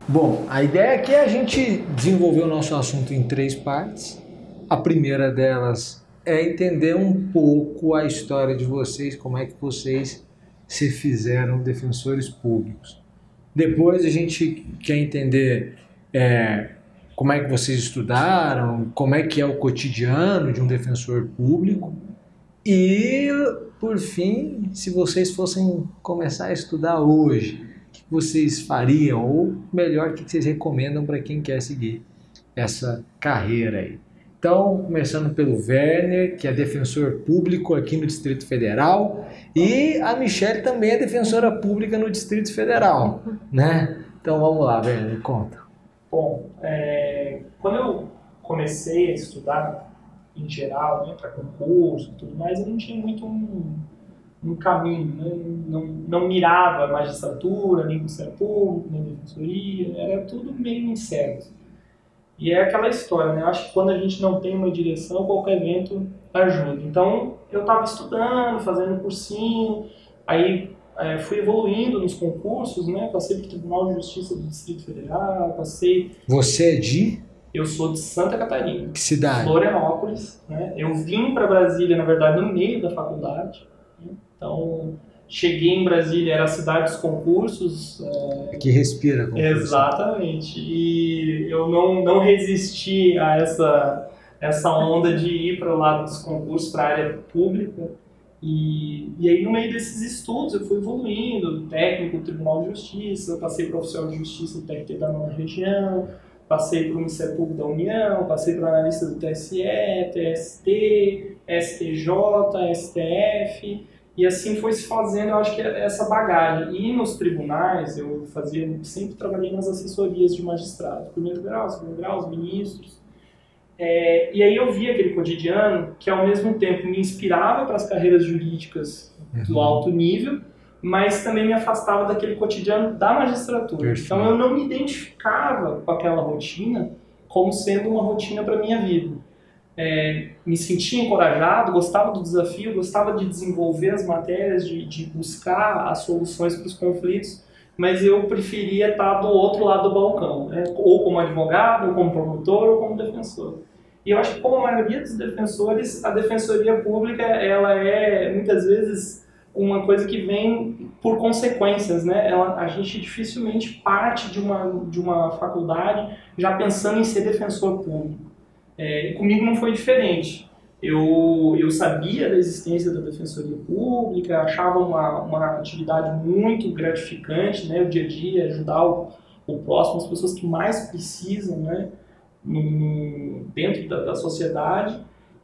Bom, a ideia aqui é a gente desenvolver o nosso assunto em três partes. A primeira delas é entender um pouco a história de vocês, como é que vocês se fizeram defensores públicos. Depois a gente quer entender como é que vocês estudaram, como é que é o cotidiano de um defensor público. E, por fim, se vocês fossem começar a estudar hoje, o que vocês fariam? Ou, melhor, o que vocês recomendam para quem quer seguir essa carreira aí? Então, começando pelo Werner, que é defensor público aqui no Distrito Federal, e a Michelle também é defensora pública no Distrito Federal, né? Então, vamos lá, Werner, me conta. Bom, quando eu comecei a estudar, em geral, né, para concurso e tudo mais, eu não tinha muito um caminho, né? Não mirava a magistratura, nem Ministério Público, nem defensoria, era tudo meio incerto. E é aquela história, né? Eu acho que quando a gente não tem uma direção, qualquer evento ajuda. Então, eu estava estudando, fazendo cursinho, aí fui evoluindo nos concursos, né? Passei para o Tribunal de Justiça do Distrito Federal, passei... Você é de? Eu sou de Santa Catarina. Que cidade? Florianópolis, né? Eu vim para Brasília, na verdade, no meio da faculdade, né? Então, cheguei em Brasília, era a cidade dos concursos. Que respira concurso. Exatamente. E eu não resisti a essa onda de ir para o lado dos concursos, para a área pública. E aí, no meio desses estudos, eu fui evoluindo, técnico do Tribunal de Justiça, passei para oficial de justiça do TRT da Nova Região, passei para o Ministério Público da União, passei para analista do TSE, TST, STJ, STF, e assim foi se fazendo, eu acho que essa bagagem. E nos tribunais, eu sempre trabalhei nas assessorias de magistrados, primeiro grau, segundo grau, os ministros. E aí eu via aquele cotidiano que, ao mesmo tempo, me inspirava para as carreiras jurídicas do alto nível, mas também me afastava daquele cotidiano da magistratura. Perfeito. Então eu não me identificava com aquela rotina como sendo uma rotina para a minha vida. Me sentia encorajado, gostava do desafio, gostava de desenvolver as matérias, de buscar as soluções para os conflitos, mas eu preferia estar do outro lado do balcão, né? Ou como advogado, ou como promotor, ou como defensor. E eu acho que, como a maioria dos defensores, a defensoria pública ela é, muitas vezes, uma coisa que vem por consequências, né? A gente dificilmente parte de uma faculdade já pensando em ser defensor público. E comigo não foi diferente. Eu sabia da existência da defensoria pública, achava uma atividade muito gratificante, né? O dia a dia, ajudar o próximo, as pessoas que mais precisam, né? Dentro da sociedade.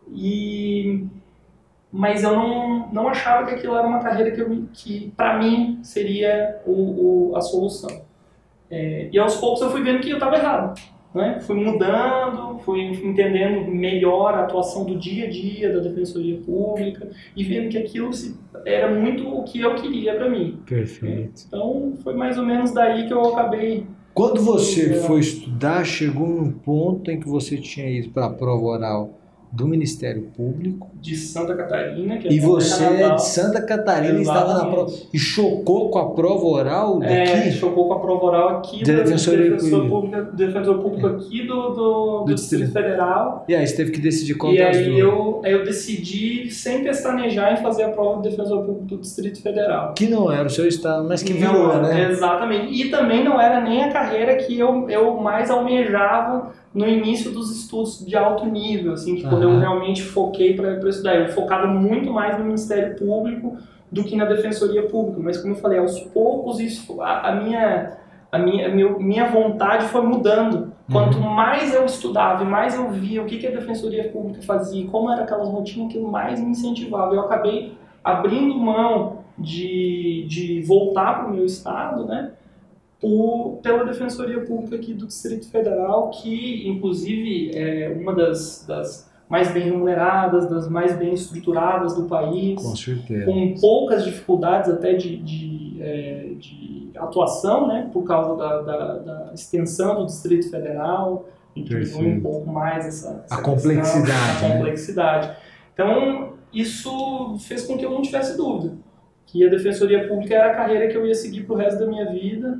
Mas eu não achava que aquilo era uma carreira que para mim, seria a solução. E aos poucos eu fui vendo que eu estava errado, né? Fui mudando, fui entendendo melhor a atuação do dia a dia da Defensoria Pública e vendo que aquilo era muito o que eu queria para mim. Perfeito. Então, foi mais ou menos daí que eu acabei... Quando você foi estudar, chegou num ponto em que você tinha ido para a prova oral do Ministério Público de Santa Catarina, que é e você Canadá. De Santa Catarina estava na prova e chocou com a prova oral daqui? Chocou com a prova oral aqui da defensor público aqui do Distrito Federal. E aí você teve que decidir qual das duas. E aí eu decidi, sem pestanejar, em fazer a prova do defensor público do Distrito Federal. Que não era o seu estado, mas que virou, né? Exatamente. E também não era nem a carreira que eu mais almejava no início dos estudos de alto nível, assim, que quando eu realmente foquei para estudar. Eu focava muito mais no Ministério Público do que na Defensoria Pública, mas como eu falei, aos poucos a minha vontade foi mudando. Quanto mais eu estudava e mais eu via o que a Defensoria Pública fazia, como era aquelas rotinas, aquilo mais me incentivava. Eu acabei abrindo mão de voltar para o meu estado, né? Pela Defensoria Pública aqui do Distrito Federal, que inclusive é uma das mais bem remuneradas, das mais bem estruturadas do país, com certeza, com poucas dificuldades até de atuação, né, por causa da extensão do Distrito Federal, e que diminui um pouco mais essa complexidade. Então, isso fez com que eu não tivesse dúvida que a Defensoria Pública era a carreira que eu ia seguir para o resto da minha vida.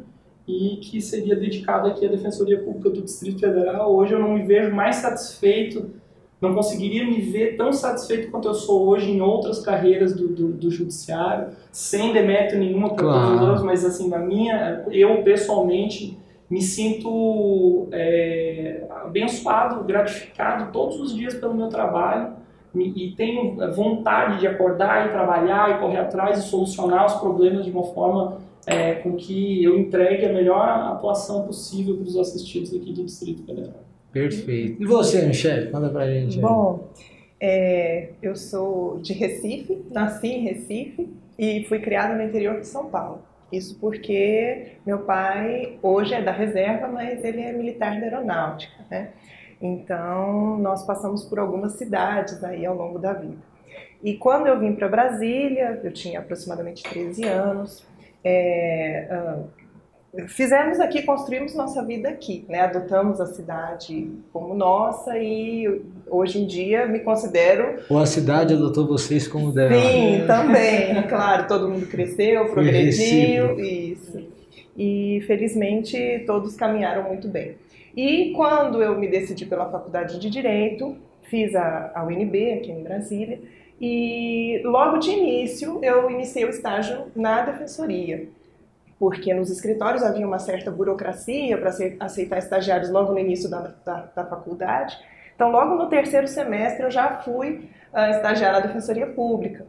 e que seria dedicado aqui à Defensoria Pública do Distrito Federal. Hoje eu não me vejo mais satisfeito, não conseguiria me ver tão satisfeito quanto eu sou hoje em outras carreiras do Judiciário, sem demérito nenhuma para todos os outros, mas assim, eu pessoalmente me sinto abençoado, gratificado todos os dias pelo meu trabalho e tenho vontade de acordar e trabalhar e correr atrás e solucionar os problemas de uma forma com que eu entregue a melhor atuação possível para os assistidos aqui do Distrito Federal. Perfeito. E você, Michele? Conta pra gente. Bom, eu sou de Recife, nasci em Recife e fui criada no interior de São Paulo. Isso porque meu pai hoje é da reserva, mas ele é militar da aeronáutica, né? Então, nós passamos por algumas cidades aí ao longo da vida. E quando eu vim para Brasília, eu tinha aproximadamente 13 anos, construímos nossa vida aqui, né? Adotamos a cidade como nossa e hoje em dia me considero... Ou a cidade adotou vocês como dela. Sim, também, claro, todo mundo cresceu, progrediu, isso. E felizmente todos caminharam muito bem. E quando eu me decidi pela Faculdade de Direito, fiz a UNB aqui em Brasília e logo de início eu iniciei o estágio na Defensoria, porque nos escritórios havia uma certa burocracia para aceitar estagiários logo no início da faculdade. Então, logo no terceiro semestre, eu já fui estagiar na Defensoria Pública.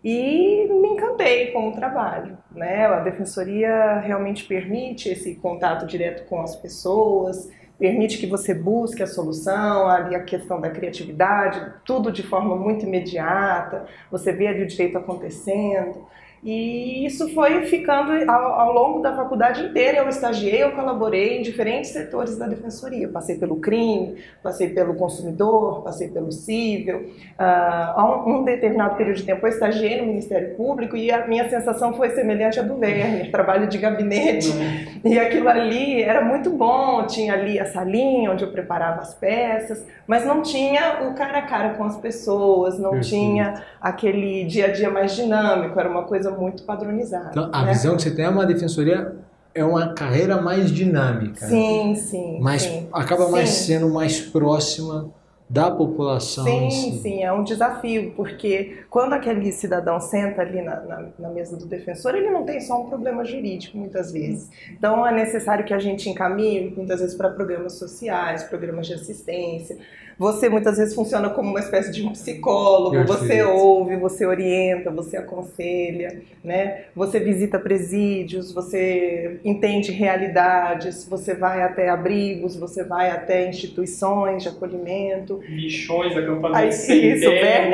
E me encantei com o trabalho, né? A Defensoria realmente permite esse contato direto com as pessoas, permite que você busque a solução, ali a questão da criatividade, tudo de forma muito imediata, você vê ali o direito acontecendo. E isso foi ficando ao longo da faculdade inteira. Eu estagiei, eu colaborei em diferentes setores da Defensoria. Passei pelo crime, passei pelo consumidor, passei pelo cível. Há um determinado período de tempo eu estagiei no Ministério Público e a minha sensação foi semelhante à do Werner, trabalho de gabinete. E aquilo ali era muito bom, tinha ali a salinha onde eu preparava as peças, mas não tinha o cara a cara com as pessoas, não tinha aquele dia a dia mais dinâmico, era uma coisa muito padronizada. Então, a visão que você tem é uma defensoria, é uma carreira mais dinâmica. Sim, sim. Acaba sendo mais próxima da população. Sim, é um desafio, porque quando aquele cidadão senta ali na mesa do defensor, ele não tem só um problema jurídico, muitas vezes. Então é necessário que a gente encaminhe, muitas vezes, para programas sociais, programas de assistência. Você muitas vezes funciona como uma espécie de um psicólogo. Perfeito. Você ouve, você orienta, você aconselha, né? Você visita presídios, você entende realidades, você vai até abrigos, você vai até instituições de acolhimento. Lixões, acampamentos. Isso,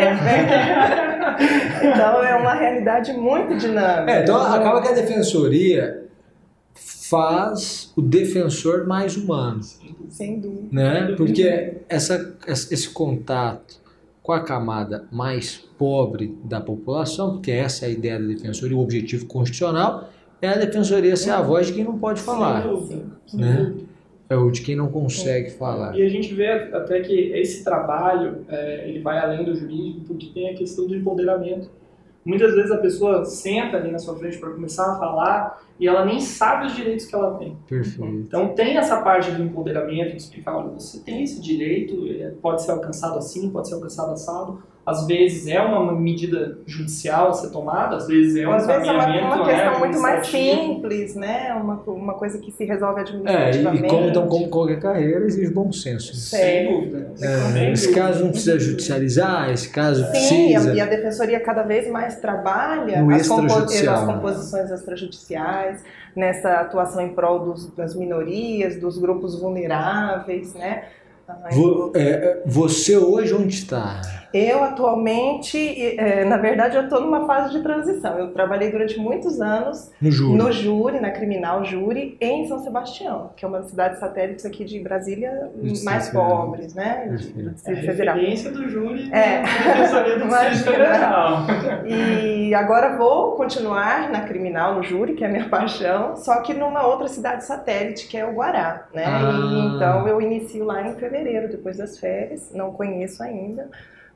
Então é uma realidade muito dinâmica. Então acaba que a defensoria faz o defensor mais humano. Sem dúvida. Né? Porque esse contato com a camada mais pobre da população, porque essa é a ideia da defensoria, o objetivo constitucional é a defensoria ser a voz de quem não pode falar. Né? É o de quem não consegue falar. E a gente vê até que esse trabalho ele vai além do jurídico, porque tem a questão do empoderamento. Muitas vezes a pessoa senta ali na sua frente para começar a falar e ela nem sabe os direitos que ela tem. Perfeito. Então tem essa parte do empoderamento, de explicar, olha, você tem esse direito, pode ser alcançado assim, pode ser alcançado assado. Às vezes é uma medida judicial a ser tomada, às vezes é um caminhamento, uma questão muito mais simples, né? Uma coisa que se resolve administrativamente. E como qualquer carreira, exige bom senso. Sem dúvida. Esse caso não precisa judicializar, esse caso precisa... Sim, e a Defensoria cada vez mais trabalha as composições extrajudiciais, nessa atuação em prol das minorias, dos grupos vulneráveis, né? Você hoje onde está? Eu atualmente, na verdade, eu estou numa fase de transição. Eu trabalhei durante muitos anos no júri, na criminal júri, em São Sebastião, que é uma cidade satélite aqui de Brasília, mais pobres, né? Federal. A referência do júri do Distrito Federal. E agora vou continuar na criminal, no júri, que é a minha paixão, só que numa outra cidade satélite, que é o Guará, né? E, então eu inicio lá em fevereiro, depois das férias, não conheço ainda.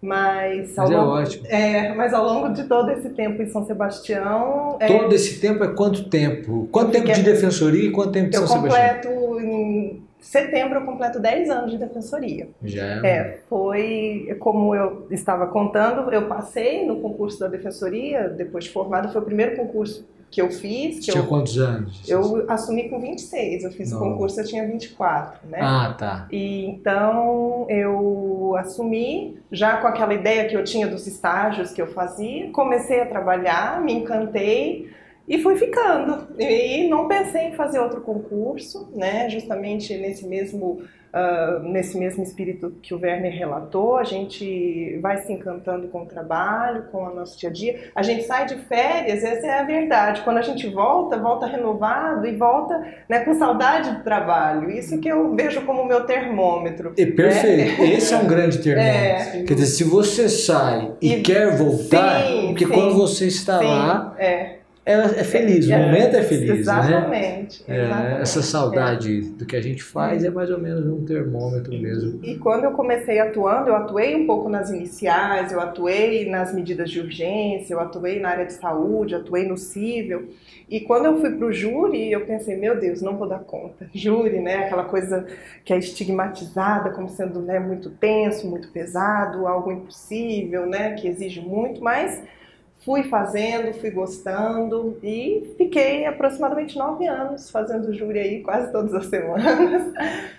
Mas é ótimo. Mas ao longo de todo esse tempo em São Sebastião... Todo esse tempo é quanto tempo? Quanto tempo de defensoria e quanto tempo de São Sebastião? Em setembro eu completo 10 anos de defensoria. Já foi como eu estava contando, eu passei no concurso da defensoria, depois de formada, foi o primeiro concurso que eu fiz. Tinha quantos anos? Eu assumi com 26, eu fiz o concurso, eu tinha 24, né? Ah, tá. E então eu assumi, já com aquela ideia que eu tinha dos estágios que eu fazia, comecei a trabalhar, me encantei e fui ficando. E não pensei em fazer outro concurso, né? Justamente nesse mesmo espírito que o Werner relatou, a gente vai se encantando com o trabalho, com o nosso dia a dia. A gente sai de férias, essa é a verdade. Quando a gente volta renovado e volta, né, com saudade do trabalho. Isso que eu vejo como o meu termômetro. Perfeito. Né? Esse é um grande termômetro. Quer dizer, se você sai e quer voltar, porque quando você está lá... É feliz, o momento é feliz, exatamente, né? Exatamente. Essa saudade do que a gente faz é mais ou menos um termômetro mesmo. E quando eu comecei atuando, eu atuei um pouco nas iniciais, eu atuei nas medidas de urgência, eu atuei na área de saúde, atuei no cível. E quando eu fui para o júri, eu pensei, meu Deus, não vou dar conta. Júri, né, aquela coisa que é estigmatizada como sendo, né, muito tenso, muito pesado, algo impossível, né, que exige muito, mas... Fui fazendo, fui gostando e fiquei aproximadamente 9 anos fazendo júri aí quase todas as semanas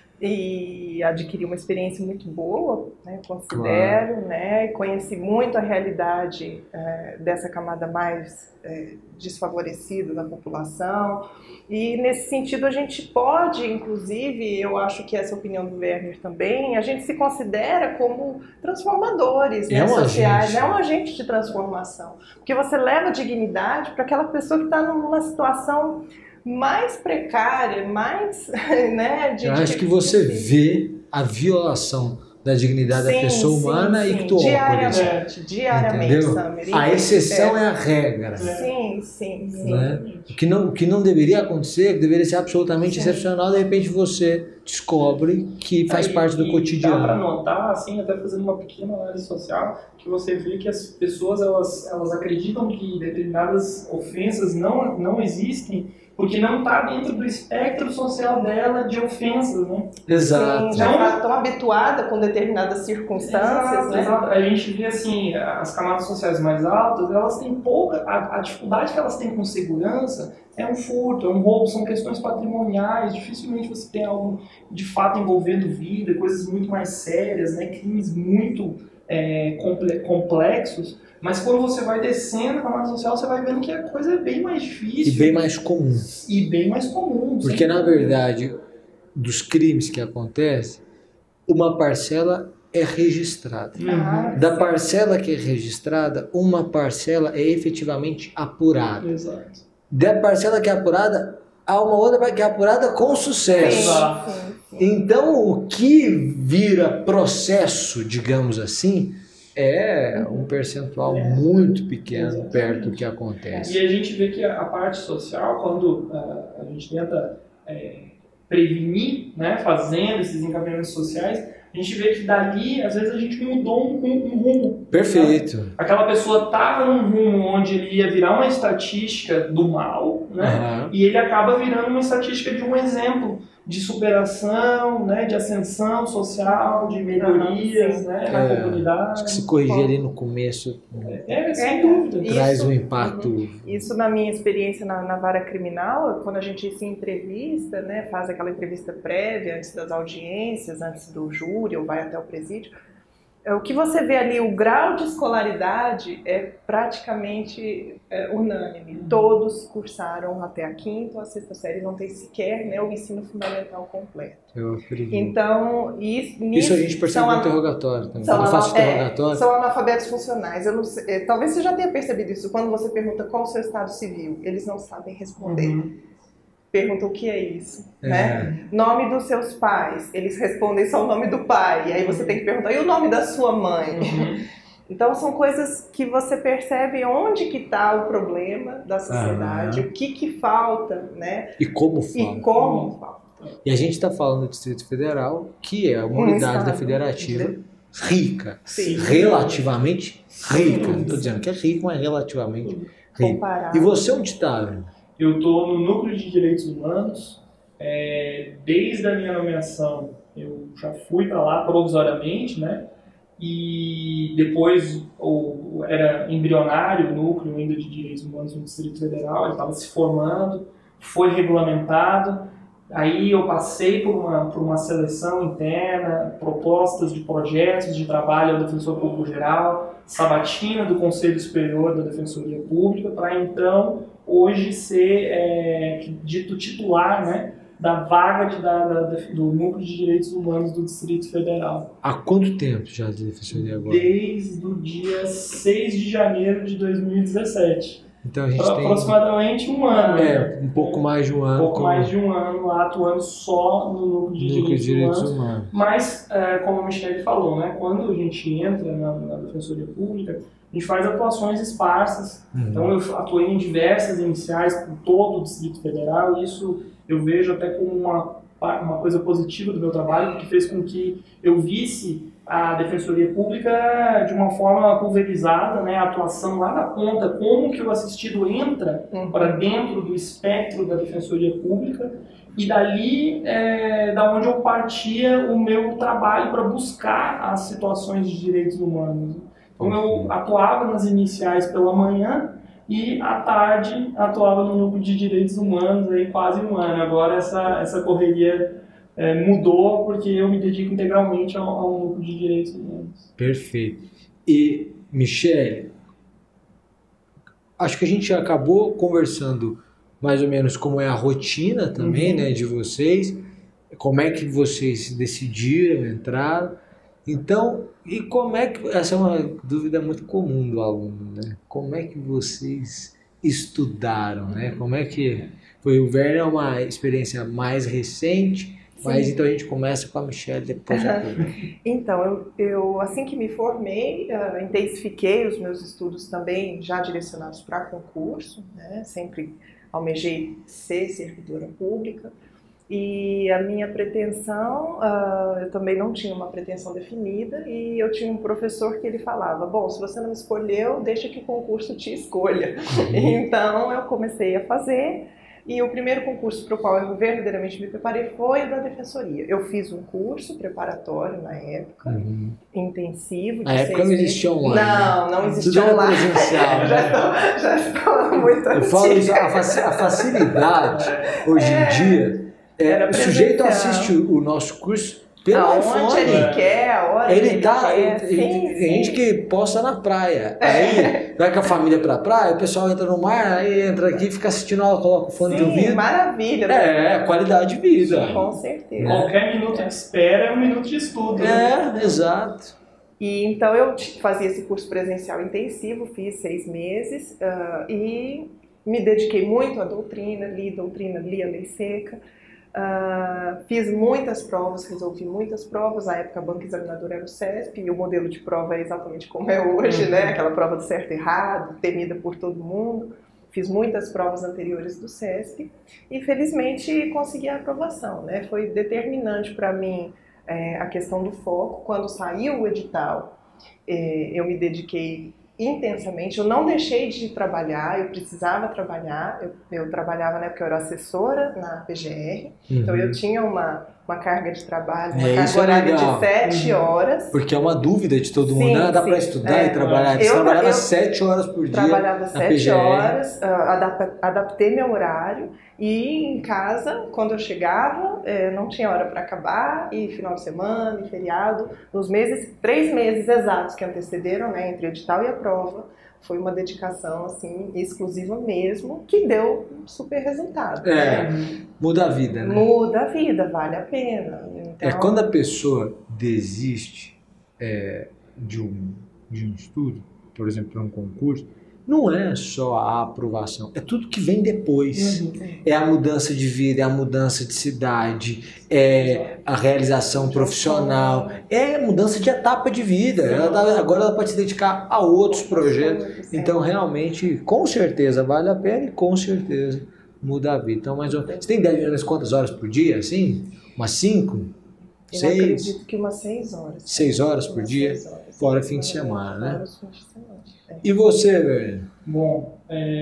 e adquiri uma experiência muito boa, né, considero, né, conheci muito a realidade dessa camada mais desfavorecida da população e nesse sentido a gente pode, inclusive, eu acho que essa opinião do Werner também, a gente se considera como transformadores, né, sociais, é um agente de transformação, porque você leva dignidade para aquela pessoa que está numa situação mais precária, mais, né, eu acho que você vê a violação da dignidade da pessoa humana e que tu diariamente, Samir. A exceção é a regra. Sim. Né? O que não deveria acontecer, que deveria ser absolutamente excepcional, de repente você descobre que faz parte do cotidiano. Dá para notar, assim, até fazendo uma pequena análise social, que você vê que as pessoas elas acreditam que determinadas ofensas não existem, porque não está dentro do espectro social dela de ofensas, né? Exato. Sim, já está tão habituada com determinadas circunstâncias, né? Exato. A gente vê, assim, as camadas sociais mais altas, elas têm pouca... A dificuldade que elas têm com segurança é um furto, é um roubo, são questões patrimoniais, dificilmente você tem algo de fato envolvendo vida, coisas muito mais sérias, né? Crimes muito complexos. Mas quando você vai descendo a camada social, você vai vendo que a coisa é bem mais difícil. E bem mais comum. Porque, na verdade, dos crimes que acontecem, uma parcela é registrada. Da parcela que é registrada, uma parcela é efetivamente apurada. Exato. Da parcela que é apurada, há uma outra que é apurada com sucesso. Sim. Então, o que vira processo, digamos assim, é um percentual muito pequeno perto do que acontece. E a gente vê que a parte social, quando a gente tenta prevenir, né, fazendo esses encaminhamentos sociais, a gente vê que dali, às vezes, a gente mudou um rumo. Perfeito. Né? Aquela pessoa estava num rumo onde ele ia virar uma estatística do mal, né? E ele acaba virando uma estatística de um exemplo de superação, né, de ascensão social, de melhorias, né, na comunidade. Acho que se corrigir ali no começo sem dúvida. Traz um impacto. Isso na minha experiência na vara criminal, quando a gente se entrevista, né, faz aquela entrevista prévia antes das audiências, antes do júri, ou vai até o presídio, o que você vê ali, o grau de escolaridade é praticamente unânime. Todos cursaram até a 5ª ou a 6ª série, não tem sequer, né, o ensino fundamental completo. Eu acredito. Então, isso a gente percebe no interrogatório também. Quando eu faço interrogatório. São analfabetos funcionais. Eu não sei, talvez você já tenha percebido isso. Quando você pergunta qual é o seu estado civil, eles não sabem responder. Perguntam o que é isso, né? Nome dos seus pais, eles respondem só o nome do pai, e aí você tem que perguntar, e o nome da sua mãe? Então são coisas que você percebe onde que está o problema da sociedade, o que falta, né? E como falta. E a gente está falando do Distrito Federal, que é uma unidade da federativa, rica, Sim. relativamente rica. Não estou dizendo que é rico, mas relativamente rica. Comparado. E você onde está? Eu estou no Núcleo de Direitos Humanos. Desde a minha nomeação, eu já fui para lá provisoriamente, né? E depois era embrionário o núcleo ainda de direitos humanos no Distrito Federal, ele estava se formando, foi regulamentado, aí eu passei por uma seleção interna, propostas de projetos de trabalho ao Defensor Público Geral, sabatina do Conselho Superior da Defensoria Pública, para então hoje ser dito titular, né, da vaga do Núcleo de Direitos Humanos do Distrito Federal. Há quanto tempo já de defensoria agora? Desde o dia 6 de janeiro de 2017. Então a gente tem aproximadamente um ano. Um pouco mais de um ano. Um pouco mais de um ano lá atuando só no Núcleo de Direitos Humanos. Mas, como a Michelle falou, né, quando a gente entra na Defensoria Pública, a gente faz atuações esparsas. Então eu atuei em diversas iniciais por todo o Distrito Federal, e isso eu vejo até como uma coisa positiva do meu trabalho, porque fez com que eu visse a Defensoria Pública de uma forma pulverizada, né, a atuação lá na ponta, como que o assistido entra para dentro do espectro da Defensoria Pública, e dali da onde eu partia o meu trabalho para buscar as situações de direitos humanos. Então eu atuava nas iniciais pela manhã, e à tarde atuava no Núcleo de Direitos Humanos aí quase um ano. Agora essa correria mudou porque eu me dedico integralmente ao Núcleo de Direitos Humanos. Perfeito. E, Michelle, acho que a gente acabou conversando mais ou menos como é a rotina também, né, de vocês, como é que vocês decidiram entrar. Então, e como é que... Essa é uma dúvida muito comum do aluno, né? Como é que vocês estudaram, né? Como é que... O Werner é uma experiência mais recente, mas então a gente começa com a Michelle, depois já... Então, eu assim que me formei, intensifiquei os meus estudos também já direcionados para concurso, né? Sempre almejei ser servidora pública. E a minha pretensão, eu também não tinha uma pretensão definida, e eu tinha um professor que ele falava, bom, se você não escolheu, deixa que o concurso te escolha. Então eu comecei a fazer, e o primeiro concurso para o qual eu verdadeiramente me preparei foi o da Defensoria. Eu fiz um curso preparatório na época, intensivo. Na época não existia online. Não existia online. Presencial, já estou muito antiga. Eu falo isso, a facilidade hoje em dia... o sujeito assiste o nosso curso pelo iPhone. Onde ele quer, a hora ele quer. Tem gente que posta na praia. Aí vai com a família pra praia, o pessoal entra no mar, aí entra aqui, fica assistindo aula, coloca o fone de ouvido. Maravilha. Qualidade de vida. Sim, com certeza. Qualquer minuto de espera é um minuto de estudo. Exato. E então eu fazia esse curso presencial intensivo, fiz 6 meses e me dediquei muito à doutrina, li a lei seca. Fiz muitas provas, resolvi muitas provas. Na época a banca examinadora era o CESP e o modelo de prova é exatamente como é hoje, né? Aquela prova do certo e errado, temida por todo mundo. Fiz muitas provas anteriores do CESP e felizmente consegui a aprovação, né? Foi determinante para mim a questão do foco. Quando saiu o edital, eu me dediquei intensamente, eu não deixei de trabalhar, eu precisava trabalhar, eu trabalhava na época, eu era assessora na PGR, então eu tinha uma carga de trabalho, uma carga horária de 7 horas. Porque é uma dúvida de todo mundo, dá para estudar e trabalhar, você trabalhava 7 horas por dia. Trabalhava 7 horas, adaptei meu horário e em casa, quando eu chegava, não tinha hora para acabar, e final de semana, e feriado, nos 3 meses exatos que antecederam, né, entre o edital e a prova, foi uma dedicação assim, exclusiva mesmo, que deu um super resultado. Muda a vida, né? Muda a vida, vale a pena. Então... Quando a pessoa desiste de um estudo, por exemplo, para um concurso, não é só a aprovação, é tudo que vem depois. É a mudança de vida, é a mudança de cidade, é a realização profissional, é a mudança de etapa de vida. Agora ela pode se dedicar a outros projetos. Então, realmente, com certeza vale a pena e com certeza muda a vida. Então, você tem ideia de quantas horas por dia, assim? Umas 5? Eu 6? acredito que umas 6 horas. 6 horas por dia? 6 horas. Fora fim de semana, né? Fora os fins de semana. É. E você, velho? Bom,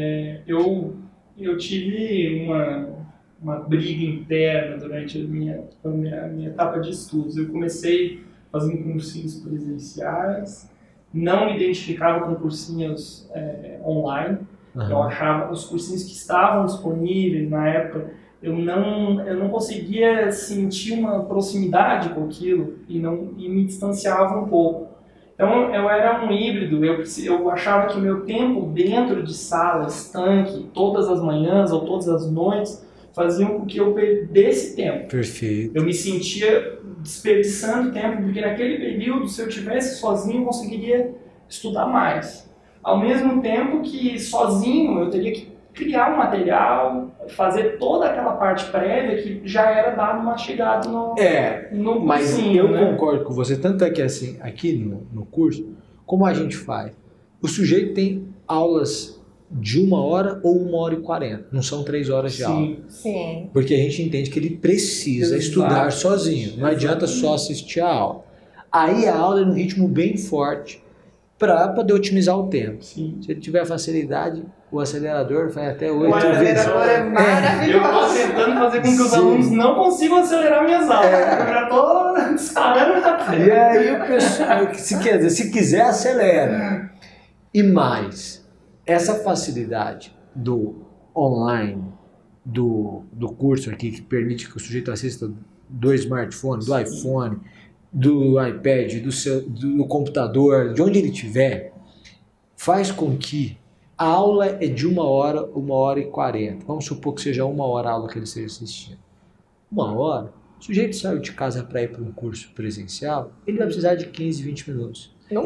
eu tive uma briga interna durante a minha etapa de estudos. Eu comecei fazendo cursinhos presenciais, não me identificava com cursinhos online. Eu achava os cursinhos que estavam disponíveis na época, eu não conseguia sentir uma proximidade com aquilo e me distanciava um pouco. Então eu era um híbrido, eu achava que o meu tempo dentro de sala, estanque, todas as manhãs ou todas as noites, faziam com que eu perdesse tempo. Perfeito. Eu me sentia desperdiçando tempo, porque naquele período, se eu estivesse sozinho, eu conseguiria estudar mais. Ao mesmo tempo que sozinho eu teria que criar um material, fazer toda aquela parte prévia que já era dado mastigado no mas cursinho, eu né? concordo com você, tanto é que assim, aqui no curso, como a gente faz? O sujeito tem aulas de 1 hora ou 1h40, não são 3 horas de aula. Sim. Porque a gente entende que ele precisa estudar sozinho, não adianta só assistir a aula. Aí a aula é num ritmo bem forte para poder otimizar o tempo. Sim. Se ele tiver facilidade, o acelerador vai até 8 O vezes. acelerador é Eu maravilhoso. estou tentando fazer com que os Sim. alunos não consigam acelerar minhas aulas. Eu já estou disparando na frente. E aí o pessoal, se quiser, acelera. E mais, essa facilidade do online, do curso aqui, que permite que o sujeito assista do smartphone, do iPhone, do iPad, do computador, de onde ele estiver, faz com que a aula é de 1 hora, 1h40. Vamos supor que seja 1 hora a aula que ele esteja assistindo. 1 hora, o sujeito saiu de casa para ir para um curso presencial, ele vai precisar de 15, 20 minutos. No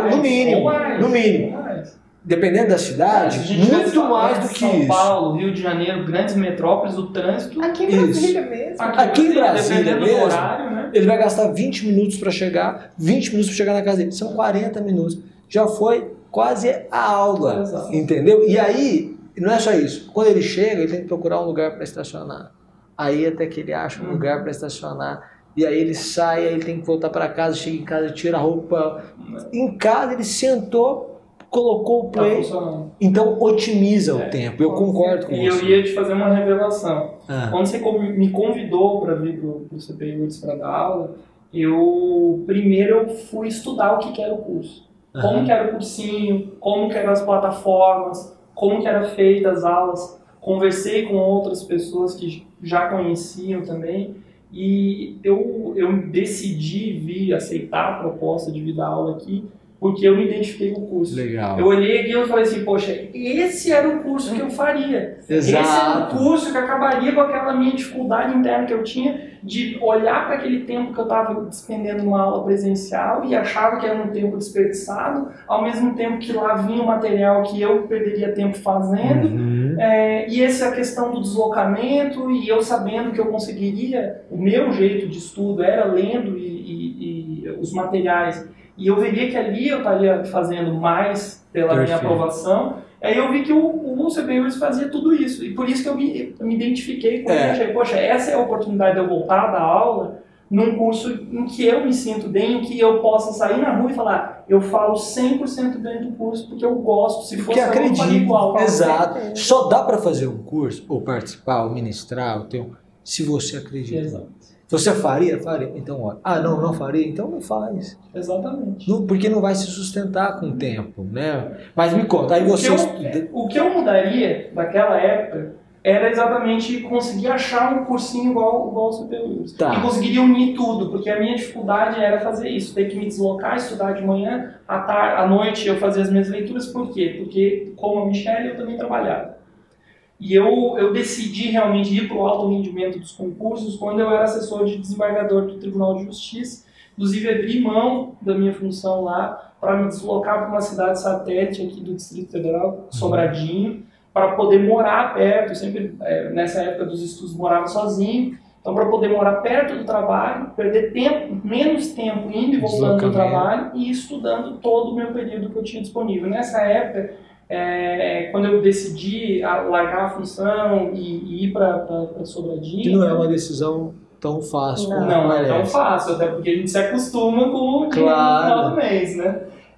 mínimo. Dependendo da cidade, muito mais do que São isso. Paulo, Rio de Janeiro, grandes metrópoles, o trânsito... Aqui em Brasília mesmo. Aqui em Brasília dependendo mesmo, do horário, né? ele vai gastar 20 minutos para chegar, 20 minutos para chegar na casa dele. São 40 minutos. Já foi quase a aula, Exato. entendeu? E aí, não é só isso. Quando ele chega, ele tem que procurar um lugar para estacionar. Aí até que ele acha um lugar para estacionar. E aí ele sai, aí ele tem que voltar para casa, chega em casa, tira a roupa. Em casa ele sentou, colocou o Tá play. funcionando. Então otimiza o tempo. Eu concordo com E você. eu ia te fazer uma revelação. Ah. Quando você me convidou para vir para o CPI URGS para dar aula, eu fui estudar o que era o curso. Como que era o cursinho, como que eram as plataformas, como que eram feitas as aulas. Conversei com outras pessoas que já conheciam também. E eu decidi vir aceitar a proposta de vir dar aula aqui, porque eu me identifiquei com o curso. Legal. Eu olhei aqui e falei assim, poxa, esse era o curso que eu faria. Exato. Esse era o curso que acabaria com aquela minha dificuldade interna que eu tinha de olhar para aquele tempo que eu estava despendendo numa aula presencial e achava que era um tempo desperdiçado, ao mesmo tempo que lá vinha o material que eu perderia tempo fazendo. E essa questão do deslocamento e eu sabendo que eu conseguiria, o meu jeito de estudo era lendo e os materiais. E eu veria que ali eu estaria fazendo mais pela minha aprovação. Aí eu vi que o CPI URGS fazia tudo isso. E por isso que eu me identifiquei com ele. Achei, poxa, essa é a oportunidade de eu voltar da aula num curso em que eu me sinto bem, em que eu possa sair na rua e falar, eu falo 100% bem do curso porque eu gosto. Se fosse acredito, eu igual. exato. Só dá para fazer um curso, ou participar, ou ministrar, se você acredita. Exato. Você faria? Faria. Então, olha. Não faria? Então não faz. Exatamente. Porque não vai se sustentar com o tempo, né? Mas me conta, aí você... O que eu mudaria daquela época era exatamente conseguir achar um cursinho igual o CPI URGS. Tá. E conseguiria unir tudo, porque a minha dificuldade era fazer isso, ter que me deslocar, estudar de manhã, à noite eu fazia as minhas leituras. Por quê? Porque, como a Michelle, eu também trabalhava. E eu decidi realmente ir para o alto rendimento dos concursos quando eu era assessor de desembargador do Tribunal de Justiça. Inclusive, abri mão da minha função lá para me deslocar para uma cidade satélite aqui do Distrito Federal, Sobradinho, para poder morar perto. Eu sempre, nessa época dos estudos, morava sozinho. Então, para poder morar perto do trabalho, perder menos tempo indo e voltando do trabalho e estudando todo o meu período que eu tinha disponível. Nessa época, quando eu decidi largar a função e ir para Sobradinho... Que não é uma decisão tão fácil. Não é tão fácil, até porque a gente se acostuma com o dinheiro no final do mês, né?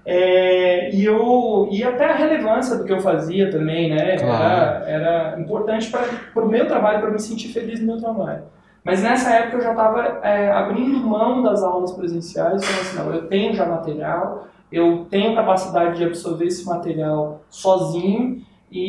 E até a relevância do que eu fazia também, né? Claro. Era importante para o meu trabalho, para me sentir feliz no meu trabalho. Mas nessa época eu já estava abrindo mão das aulas presenciais, falando assim, não, eu tenho já material, eu tenho capacidade de absorver esse material sozinho,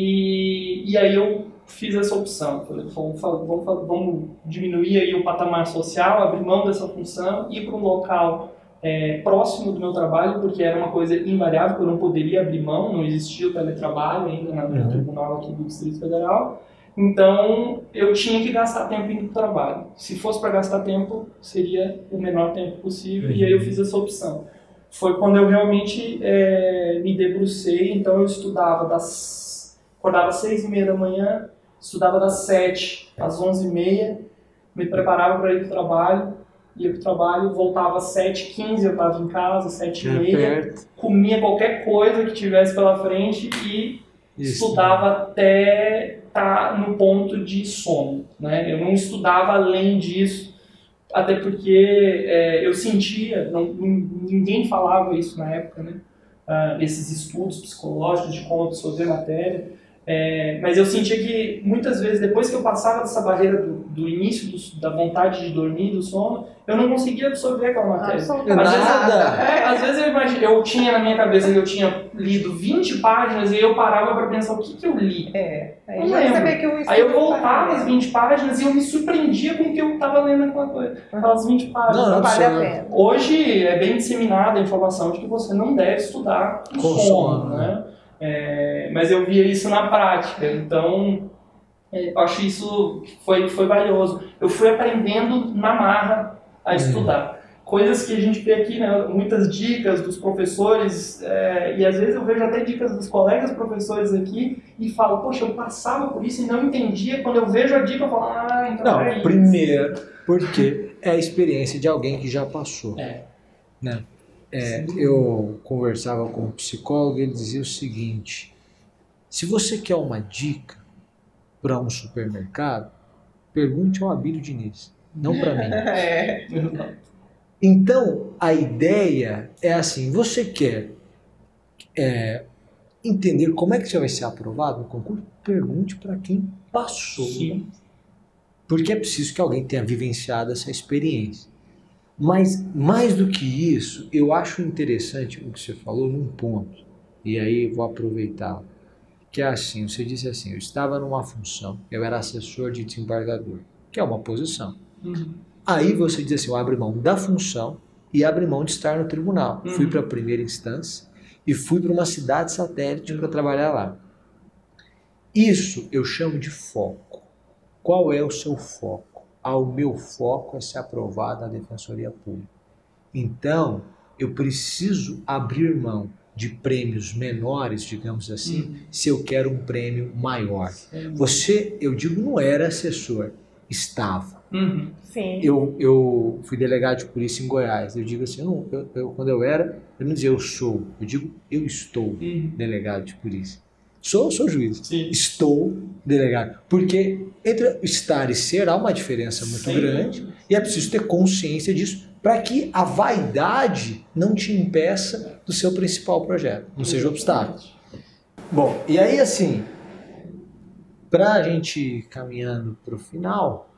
e aí eu fiz essa opção. Falei, vamos diminuir aí o patamar social, abrir mão dessa função, ir para um local próximo do meu trabalho, porque era uma coisa invariável, que eu não poderia abrir mão, não existia o teletrabalho ainda no tribunal aqui do Distrito Federal. Então, eu tinha que gastar tempo indo para o trabalho. Se fosse para gastar tempo, seria o menor tempo possível, e aí eu fiz essa opção. Foi quando eu realmente me debrucei, então eu estudava acordava às 6h30 da manhã, estudava das 7 às 11h30, me preparava para ir para o trabalho, ia para o trabalho, voltava às 7h15, eu estava em casa, 7h30, comia qualquer coisa que tivesse pela frente e estudava até estar no ponto de sono, né? Eu não estudava além disso, até porque eu sentia, ninguém falava isso na época, né? Esses estudos psicológicos de como absorver matéria, mas eu sentia que muitas vezes, depois que eu passava dessa barreira do início da vontade de dormir, do sono, eu não conseguia absorver aquela matéria. Às vezes eu tinha na minha cabeça que eu tinha lido 20 páginas e eu parava para pensar o que eu li. Não lembro. Aí eu voltava às 20 páginas e eu me surpreendia com o que eu estava lendo aquelas 20 páginas. Não vale a pena. Hoje é bem disseminada a informação de que você não deve estudar com sono, né? Mas eu via isso na prática, então eu acho isso foi valioso. Eu fui aprendendo na marra a estudar. Coisas que a gente vê aqui, né, muitas dicas dos professores, e às vezes eu vejo até dicas dos colegas professores aqui e falo, poxa, eu passava por isso e não entendia. Quando eu vejo a dica, eu falo, então é isso. Primeiro, porque é a experiência de alguém que já passou. Né? Eu conversava com um psicólogo e ele dizia o seguinte: se você quer uma dica para um supermercado, pergunte ao Abílio Diniz, não para mim. Então, a ideia é assim, você quer entender como é que você vai ser aprovado no concurso? Pergunte para quem passou. Sim. Porque é preciso que alguém tenha vivenciado essa experiência. Mas, mais do que isso, eu acho interessante o que você falou num ponto, e aí vou aproveitar, que é assim, você disse assim, eu estava numa função, eu era assessor de desembargador, que é uma posição. Aí você diz assim, eu abro mão da função e abro mão de estar no tribunal. Fui para a primeira instância e fui para uma cidade satélite para trabalhar lá. Isso eu chamo de foco. Qual é o seu foco? O meu foco é ser aprovado na Defensoria Pública. Então, eu preciso abrir mão de prêmios menores, digamos assim, se eu quero um prêmio maior. Você, eu digo, não era assessor, estava. Sim. Eu fui delegado de polícia em Goiás. Eu digo assim, quando eu era, eu não dizia eu sou, eu digo eu estou delegado de polícia. Sou juiz. Sim. Estou delegado. Porque entre estar e ser há uma diferença muito grande e é preciso ter consciência disso para que a vaidade não te impeça do seu principal projeto, não seja obstáculo. Bom, e aí assim, para a gente ir caminhando para o final,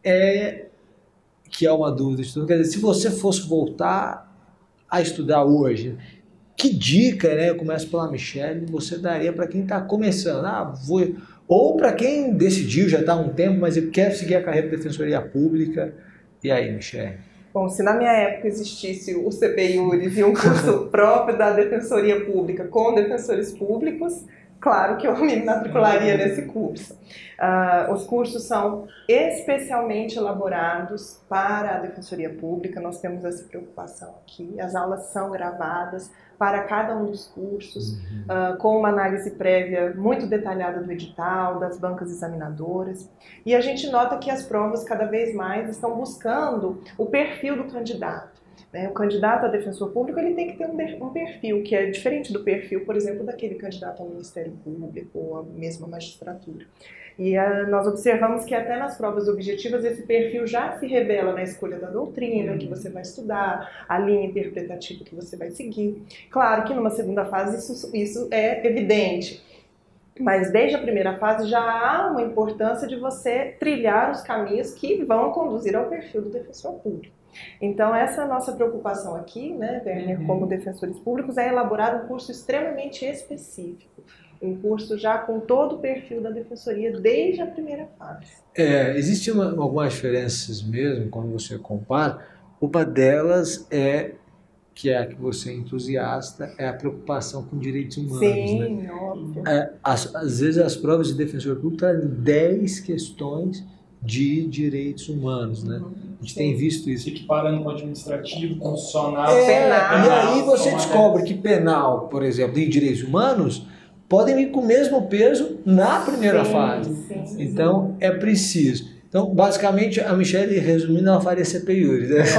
que é uma dúvida de tudo, quer dizer, se você fosse voltar a estudar hoje, que dica, né? Eu começo pela Michelle, você daria para quem está começando? Ou para quem decidiu, já está há um tempo, mas quer seguir a carreira de Defensoria Pública. E aí, Michelle? Bom, se na minha época existisse o CP Iuris e um curso próprio da Defensoria Pública com defensores públicos, claro que eu me matricularia nesse curso. Os cursos são especialmente elaborados para a Defensoria Pública, nós temos essa preocupação aqui, as aulas são gravadas para cada um dos cursos, com uma análise prévia muito detalhada do edital, das bancas examinadoras, e a gente nota que as provas cada vez mais estão buscando o perfil do candidato. O candidato a defensor público ele tem que ter um perfil que é diferente do perfil, por exemplo, daquele candidato ao Ministério Público ou à mesma magistratura. E nós observamos que até nas provas objetivas esse perfil já se revela na escolha da doutrina que você vai estudar, a linha interpretativa que você vai seguir. Claro que numa segunda fase isso é evidente, mas desde a primeira fase já há uma importância de você trilhar os caminhos que vão conduzir ao perfil do defensor público. Então essa é a nossa preocupação aqui, né, Werner, como defensores públicos, é elaborar um curso extremamente específico. Um curso já com todo o perfil da defensoria desde a primeira fase. Existem algumas diferenças mesmo quando você compara. Uma delas que é a que você é entusiasta, é a preocupação com direitos humanos. Sim, né? Óbvio. Às vezes as provas de defensor público trazem 10 questões de direitos humanos, né? A gente tem visto isso. Se equiparando com o administrativo, constitucional, penal. E aí você descobre que penal, por exemplo, e direitos humanos podem ir com o mesmo peso na primeira fase. Sim. Então, é preciso. Então, basicamente, a Michelle, resumindo, ela faria CPI, né?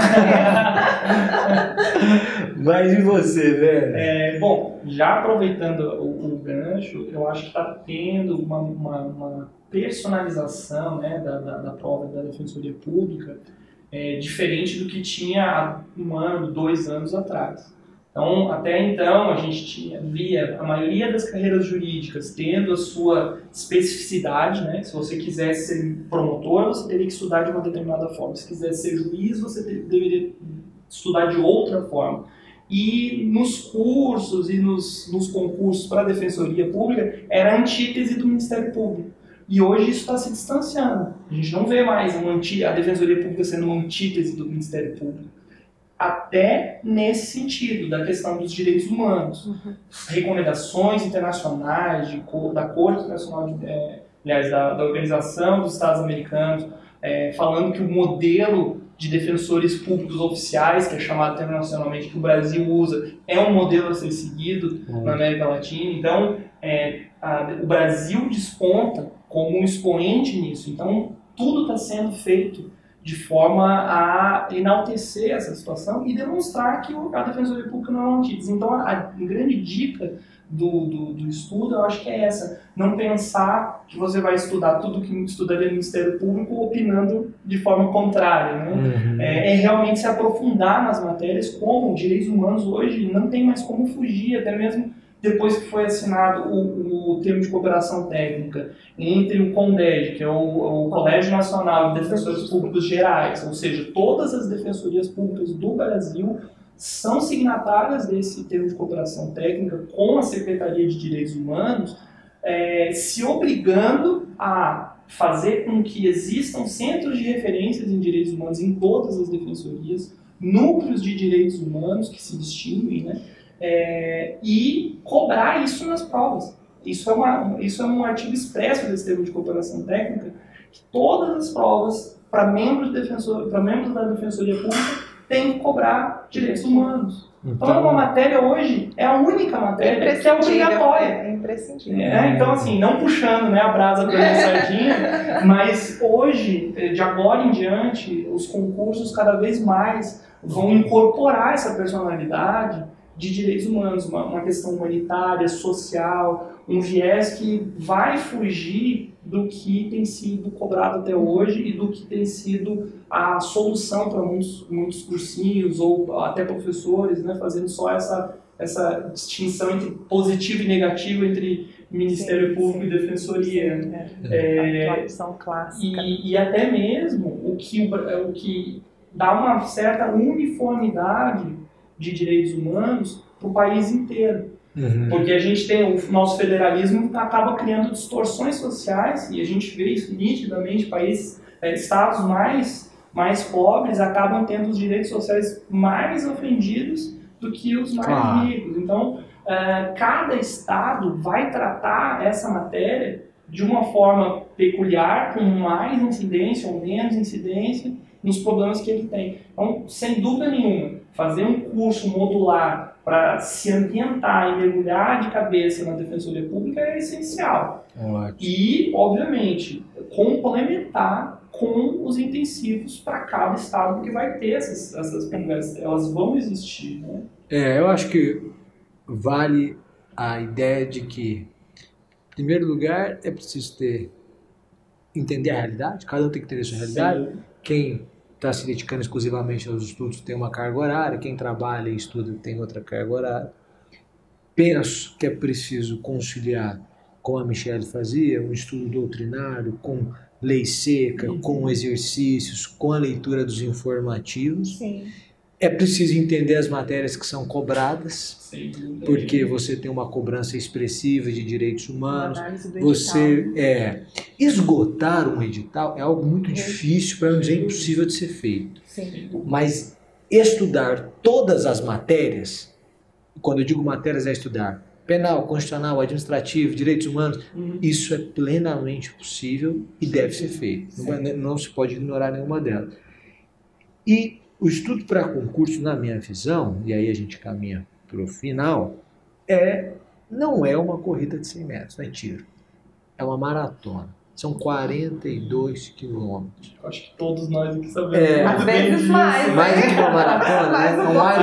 Mas e você, velho? Bom, já aproveitando o gancho, eu acho que está tendo uma personalização, né, da prova da Defensoria Pública diferente do que tinha há 1 ano, 2 anos atrás. Então, até então, a gente via a maioria das carreiras jurídicas tendo a sua especificidade, né? Se você quisesse ser promotor, você teria que estudar de uma determinada forma. Se quisesse ser juiz, você deveria estudar de outra forma. E nos cursos e nos concursos para a Defensoria Pública, era a antítese do Ministério Público. E hoje isso está se distanciando. A gente não vê mais a Defensoria Pública sendo uma antítese do Ministério Público. Até nesse sentido, da questão dos direitos humanos. Recomendações internacionais da Corte Internacional, da Organização dos Estados Americanos, falando que o modelo de defensores públicos oficiais, que é chamado internacionalmente, que o Brasil usa, é um modelo a ser seguido na América Latina. Então, o Brasil desponta como um expoente nisso. Então, tudo está sendo feito de forma a enaltecer essa situação e demonstrar que a Defensoria Pública não é uma antítese. Então, a grande dica do estudo, eu acho que é essa. Não pensar que você vai estudar tudo que estudaria no Ministério Público opinando de forma contrária. Né? É realmente se aprofundar nas matérias, como direitos humanos hoje não tem mais como fugir, até mesmo depois que foi assinado o termo de cooperação técnica entre o CONDEG, que é o Colégio Nacional de Defensores Públicos Gerais, ou seja, todas as defensorias públicas do Brasil são signatárias desse termo de cooperação técnica com a Secretaria de Direitos Humanos, se obrigando a fazer com que existam centros de referências em direitos humanos em todas as defensorias, núcleos de direitos humanos que se distinguem, né? E cobrar isso nas provas. Isso é um artigo expresso desse termo de cooperação técnica, que todas as provas para membros da Defensoria Pública têm que cobrar direitos humanos. Então, uma matéria hoje é a única matéria que é obrigatória. É imprescindível. Então, assim, não puxando, né, a brasa para minha sardinha, mas hoje, de agora em diante, os concursos cada vez mais vão incorporar essa personalidade de direitos humanos, uma questão humanitária, social, um viés que vai fugir do que tem sido cobrado até hoje e do que tem sido a solução para muitos cursinhos ou até professores, né, fazendo só essa distinção entre positivo e negativo entre Ministério Público e Defensoria. A tradução clássica. E até mesmo o que dá uma certa uniformidade de direitos humanos para o país inteiro. Porque a gente tem o nosso federalismo acaba criando distorções sociais e a gente vê isso nitidamente. Estados mais pobres acabam tendo os direitos sociais mais ofendidos do que os mais ricos. Então, cada estado vai tratar essa matéria de uma forma peculiar, com mais incidência ou menos incidência nos problemas que ele tem. Então, sem dúvida nenhuma, fazer um curso modular para se ambientar e mergulhar de cabeça na Defensoria Pública é essencial. E, obviamente, complementar com os intensivos para cada estado, porque vai ter essas conversas, elas vão existir, né? Eu acho que vale a ideia de que, em primeiro lugar, é preciso entender a realidade, cada um tem que entender a sua realidade. Sim. Quem está se dedicando exclusivamente aos estudos tem uma carga horária, quem trabalha e estuda tem outra carga horária. Penso que é preciso conciliar, como a Michelle fazia, um estudo doutrinário com lei seca, com exercícios, com a leitura dos informativos. Sim. É preciso entender as matérias que são cobradas, Sim. porque você tem uma cobrança expressiva de direitos humanos. Análise do Você esgotar um edital é algo muito difícil, para não dizer impossível de ser feito. Sim. Mas estudar todas as matérias, quando eu digo matérias é estudar penal, constitucional, administrativo, direitos humanos, isso é plenamente possível e deve ser feito. Não se pode ignorar nenhuma delas. E o estudo para concurso, na minha visão, e aí a gente caminha para o final, não é uma corrida de 100 metros, não é tiro. É uma maratona. São 42 quilômetros. Acho que todos nós aqui sabemos. Às vezes mais. Mais do que uma maratona, né?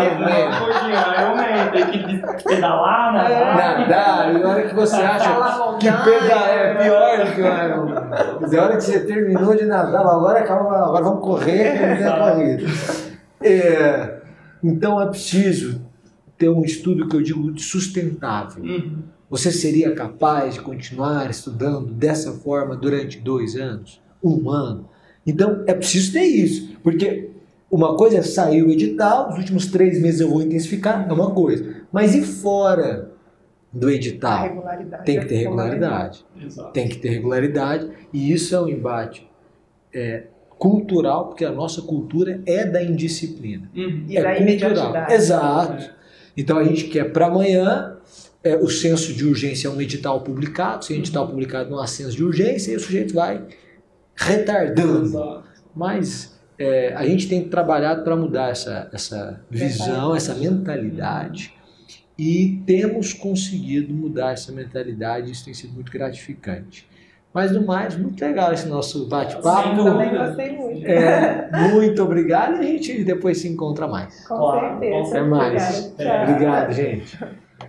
Um Ironman. Tem que pedalar, nadar. E na hora que você acha que pedalar é pior do que o Ironman. Na hora que você terminou de nadar, agora vamos correr, que não tem corrida. Então é preciso ter um estudo que eu digo sustentável. Você seria capaz de continuar estudando dessa forma durante 2 anos? 1 ano? Então, é preciso ter isso. Porque uma coisa é sair o edital, nos últimos 3 meses eu vou intensificar, é uma coisa. Mas e fora do edital? Tem que ter regularidade. Tem que ter regularidade. E isso é um embate cultural, porque a nossa cultura é da indisciplina. E da imediatidade. Exato. Então, a gente quer para amanhã... o senso de urgência é um edital publicado, sem edital publicado não há senso de urgência e o sujeito vai retardando. Mas a gente tem trabalhado para mudar essa visão, essa mentalidade e temos conseguido mudar essa mentalidade e isso tem sido muito gratificante. Mas no mais, muito legal esse nosso bate-papo. Eu também gostei muito. Muito obrigado e a gente depois se encontra mais. Com certeza. Até mais. Obrigada. Obrigado, gente.